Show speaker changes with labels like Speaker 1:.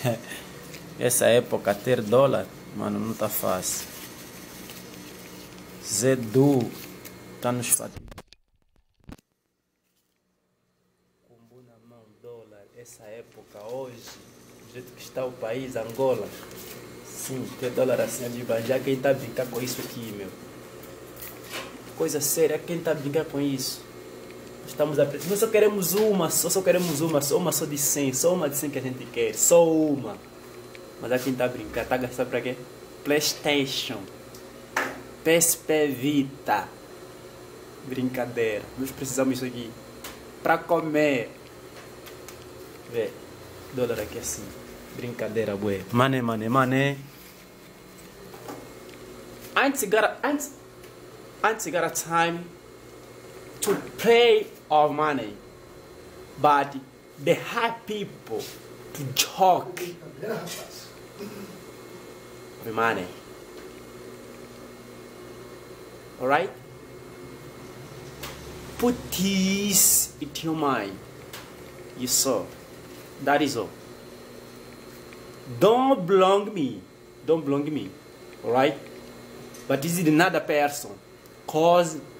Speaker 1: Essa época ter dólar, mano, não tá fácil. Zedu tá nos fatiando. Combo na mão, dólar. Essa época hoje, do jeito que está o país, Angola. Sim, ter dólar assim ali, já quem tá brincando com isso aqui, meu. Coisa séria, quem tá brincando com isso? Estamos a... Nós só queremos uma, só uma só de 100, só uma de 100 que a gente quer, só uma. Mas aqui quem tá brincando, tá gastando pra quê? PlayStation, PSP Vita. Brincadeira, nós precisamos disso aqui pra comer. Vê, dólar aqui assim, brincadeira, bué. Mané. Antes got a time to pay our money, but the high people to joke with money. Alright? Put this into your mind. You saw. That is all. Don't belong me. Alright? But this is another person. Cause